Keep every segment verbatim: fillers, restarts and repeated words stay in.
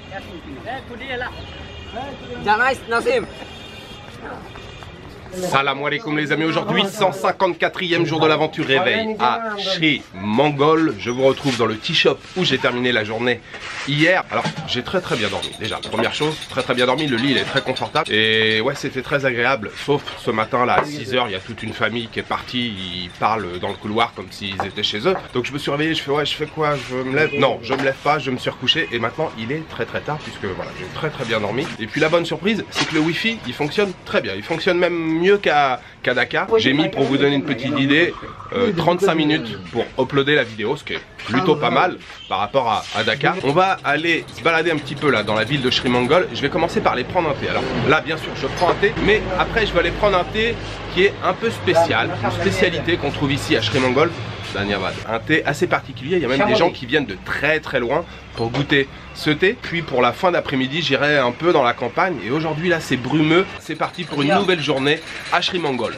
Jangan Nasim. Salam alaikum les amis, aujourd'hui cent cinquante-quatrième jour de l'aventure réveil à Sri Mongol. Je vous retrouve dans le tea shop où j'ai terminé la journée hier. Alors j'ai très très bien dormi, déjà première chose, très très bien dormi, le lit il est très confortable. Et ouais, c'était très agréable, sauf ce matin là à six heures, il y a toute une famille qui est partie, ils parlent dans le couloir comme s'ils étaient chez eux. Donc je me suis réveillé, je fais ouais je fais quoi, je me lève? Non, je me lève pas, je me suis recouché et maintenant il est très très tard puisque voilà, j'ai très très bien dormi. Et puis la bonne surprise, c'est que le wifi il fonctionne très bien, il fonctionne même mieux qu'à qu'à Dakar. J'ai mis, pour vous donner une petite idée, euh, trente-cinq minutes pour uploader la vidéo, ce qui est plutôt pas mal par rapport à, à Dakar. On va aller se balader un petit peu là dans la ville de Sri Mongol. Je vais commencer par aller prendre un thé. Alors là bien sûr je prends un thé, mais après je vais aller prendre un thé qui est un peu spécial, une spécialité qu'on trouve ici à Sri Mongol. Un thé assez particulier, il y a même des gens qui viennent de très très loin pour goûter ce thé. Puis pour la fin d'après-midi, j'irai un peu dans la campagne. Et aujourd'hui là c'est brumeux, c'est parti pour une nouvelle journée à Sri Mongol.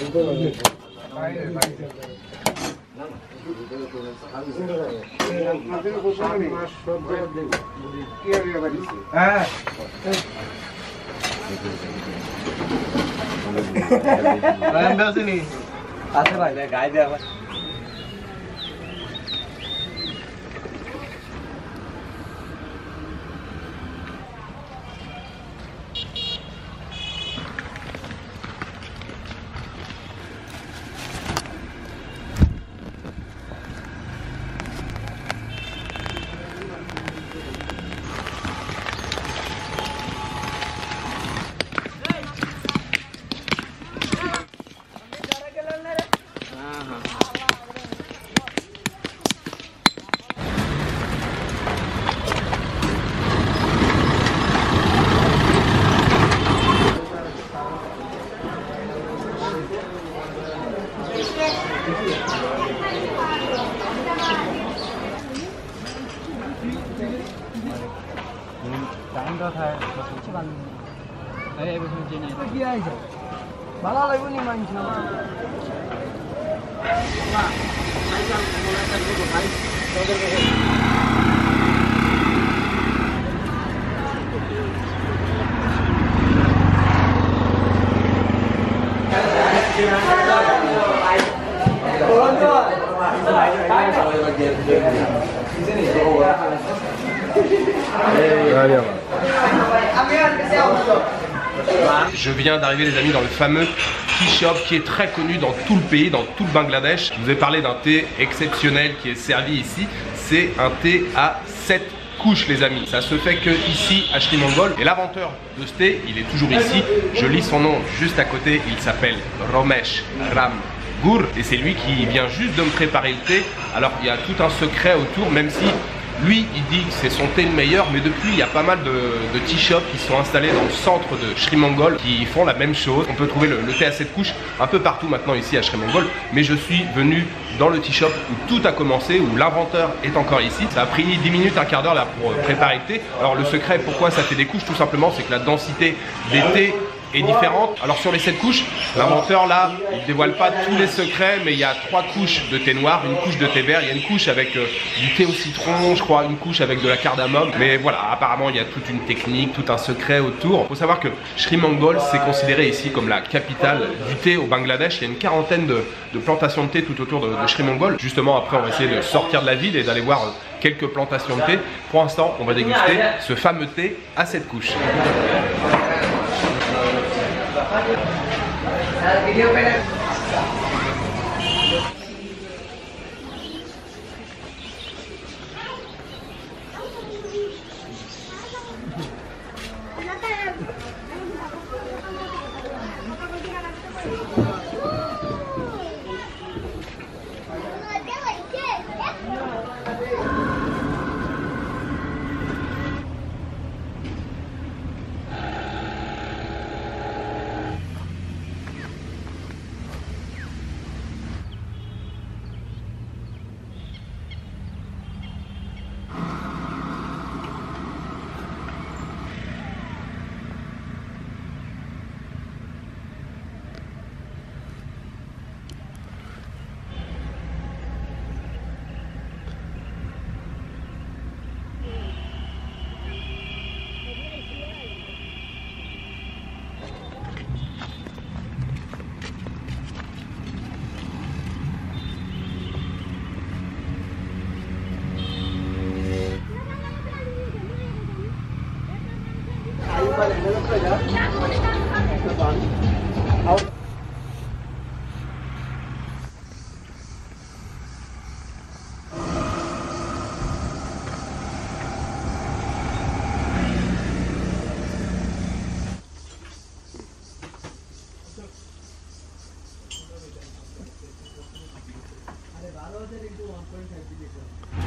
Je viens d'arriver les amis dans le fameux tea shop qui est très connu dans tout le pays, dans tout le Bangladesh. Je vous ai parlé d'un thé exceptionnel qui est servi ici. C'est un thé à sept couches les amis. Ça se fait que ici à Sri Mongol. Et l'inventeur de ce thé, il est toujours ici. Je lis son nom juste à côté. Il s'appelle Romesh Ram Gur. Et c'est lui qui vient juste de me préparer le thé. Alors il y a tout un secret autour, même si lui, il dit que c'est son thé le meilleur, mais depuis, il y a pas mal de, de tea shops qui sont installés dans le centre de Sri Mongol qui font la même chose. On peut trouver le, le thé à sept couches un peu partout maintenant ici à Sri Mongol, mais je suis venu dans le tea shop où tout a commencé, où l'inventeur est encore ici. Ça a pris dix minutes, un quart d'heure là pour préparer le thé. Alors le secret, pourquoi ça fait des couches, tout simplement, c'est que la densité des thés est différente. Alors sur les sept couches, l'inventeur là, il dévoile pas tous les secrets, mais il y a trois couches de thé noir, une couche de thé vert, il y a une couche avec euh, du thé au citron, je crois, une couche avec de la cardamome. Mais voilà, apparemment il y a toute une technique, tout un secret autour. Il faut savoir que Sri Mongol, c'est considéré ici comme la capitale du thé au Bangladesh. Il y a une quarantaine de, de plantations de thé tout autour de, de Sri Mongol. Justement, après on va essayer de sortir de la ville et d'aller voir euh, quelques plantations de thé. Pour l'instant, on va déguster ce fameux thé à sept couches.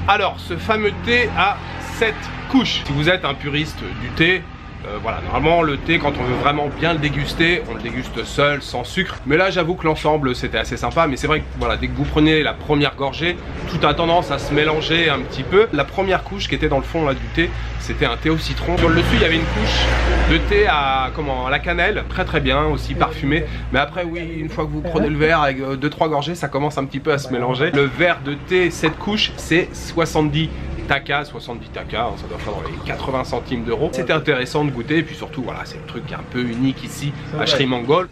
Alors, ce fameux thé à sept couches. Si vous êtes un puriste du thé, Euh, voilà, normalement le thé, quand on veut vraiment bien le déguster, on le déguste seul, sans sucre. Mais là j'avoue que l'ensemble c'était assez sympa. Mais c'est vrai que voilà, dès que vous prenez la première gorgée, tout a tendance à se mélanger un petit peu. La première couche qui était dans le fond là, du thé, c'était un thé au citron. Sur le dessus il y avait une couche de thé à, comment, à la cannelle, très très bien, aussi parfumé. Mais après oui, une fois que vous prenez le verre avec deux trois gorgées, ça commence un petit peu à se mélanger. Le verre de thé sept couches, c'est soixante-dix Taka, soixante-dix Taka, ça doit faire dans les quatre-vingts centimes d'euros. C'était intéressant de goûter et puis surtout voilà, c'est le truc un peu unique ici à Sri Mangal.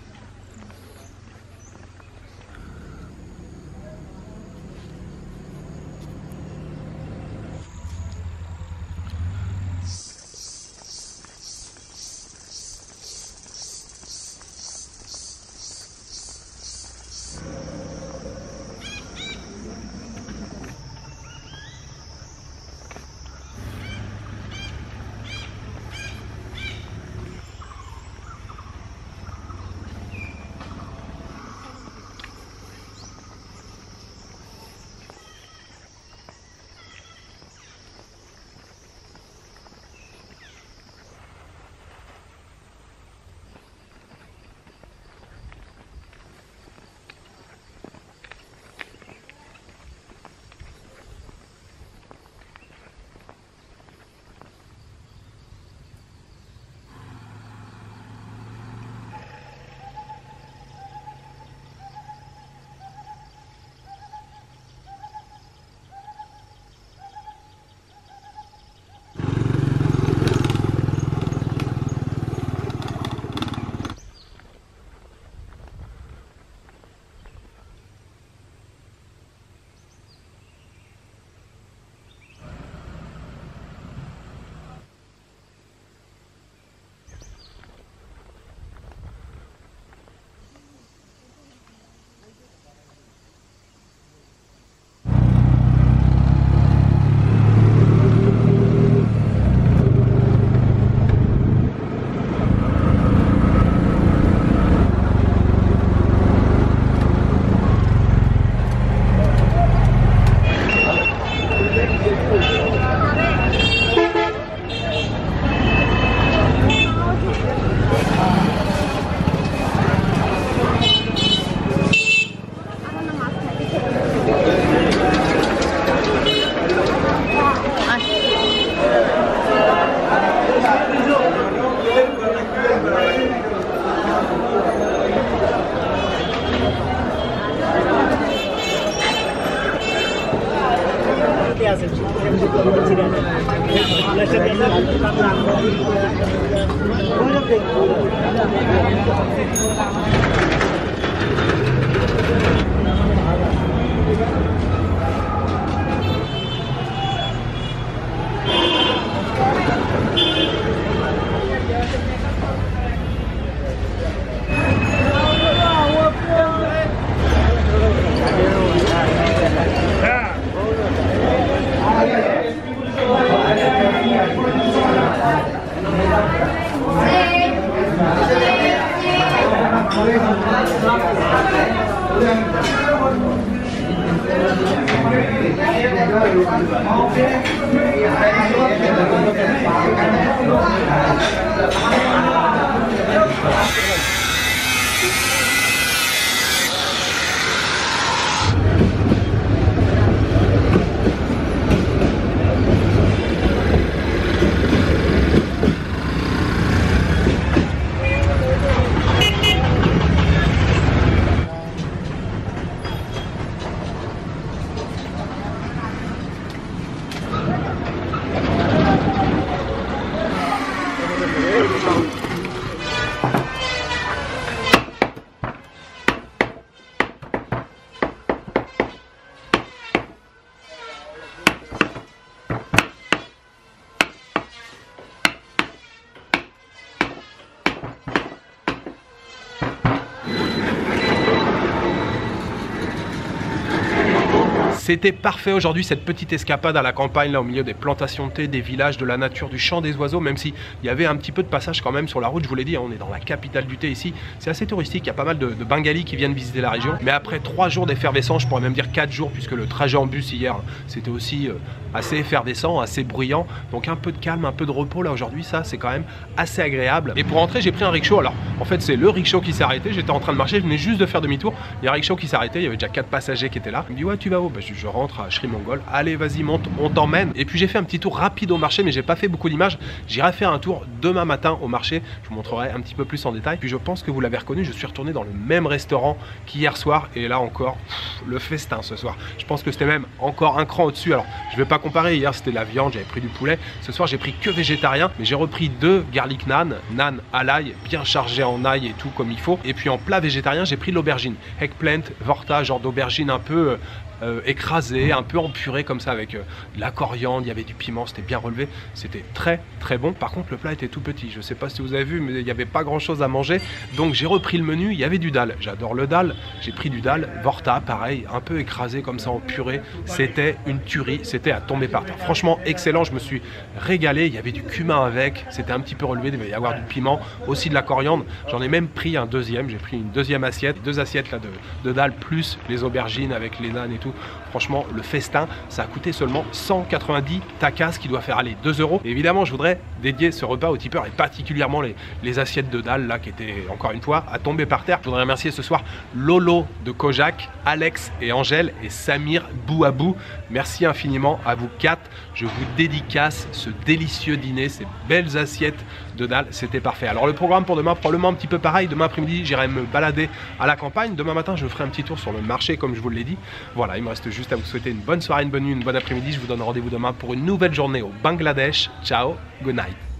C'était parfait aujourd'hui cette petite escapade à la campagne, là au milieu des plantations de thé, des villages, de la nature, du chant des oiseaux, même s'il y avait un petit peu de passage quand même sur la route. Je vous l'ai dit, on est dans la capitale du thé ici. C'est assez touristique, il y a pas mal de, de Bengalis qui viennent visiter la région. Mais après trois jours d'effervescence, je pourrais même dire quatre jours, puisque le trajet en bus hier, c'était aussi euh, assez effervescent, assez bruyant. Donc un peu de calme, un peu de repos là aujourd'hui, ça c'est quand même assez agréable. Et pour rentrer, j'ai pris un rickshaw. Alors en fait, c'est le rickshaw qui s'est arrêté. J'étais en train de marcher, je venais juste de faire demi-tour. Il y a un rickshaw qui s'est arrêté, il y avait déjà quatre passagers qui étaient là. Il me dit ouais, tu vas où? Bah, je, je rentre à Sri Mongol. Allez, vas-y, monte, on t'emmène. Et puis j'ai fait un petit tour rapide au marché, mais j'ai pas fait beaucoup d'images. J'irai faire un tour demain matin au marché. Je vous montrerai un petit peu plus en détail. Puis je pense que vous l'avez reconnu, je suis retourné dans le même restaurant qu'hier soir. Et là encore, pff, le festin ce soir. Je pense que c'était même encore un cran au-dessus. Alors, je vais pas comparer. Hier, c'était la viande, j'avais pris du poulet. Ce soir, j'ai pris que végétarien, mais j'ai repris deux garlic naan, naan à l'ail, bien chargé en ail et tout comme il faut. Et puis en plat végétarien, j'ai pris l'aubergine, eggplant, vorta, genre d'aubergine un peu euh, euh, écrasée, un peu en purée comme ça avec euh, de la coriandre, il y avait du piment, c'était bien relevé, c'était très très bon. Par contre, le plat était tout petit. Je sais pas si vous avez vu, mais il n'y avait pas grand chose à manger. Donc j'ai repris le menu, il y avait du dal. J'adore le dal. J'ai pris du dal, vorta, pareil, un peu écrasé comme ça en purée. C'était une tuerie, c'était à tomber par terre. Franchement, excellent, je me suis régalé. Il y avait du cumin avec, c'était un petit peu relevé, il devait y avoir du piment, aussi de la coriandre. J'en ai même pris un deuxième, j'ai pris une deuxième assiette, deux assiettes là de, de dalle plus les aubergines avec les nanes et tout. Franchement, le festin, ça a coûté seulement cent quatre-vingt-dix takas, qui doit faire aller deux euros. Et évidemment, je voudrais dédier ce repas aux tipeurs et particulièrement les, les assiettes de dalle là qui étaient encore une fois à tomber par terre. Je voudrais remercier ce soir Lolo de Kojak, Alex et Angèle et Samir Bouabou. Merci infiniment à vous quatre. Je vous dédicace ce délicieux dîner, ces belles assiettes de dalle, c'était parfait. Alors le programme pour demain, probablement un petit peu pareil. Demain après-midi, j'irai me balader à la campagne. Demain matin, je ferai un petit tour sur le marché comme je vous l'ai dit. Voilà, il me reste juste à vous souhaiter une bonne soirée, une bonne nuit, une bonne après-midi. Je vous donne rendez-vous demain pour une nouvelle journée au Bangladesh. Ciao, good night.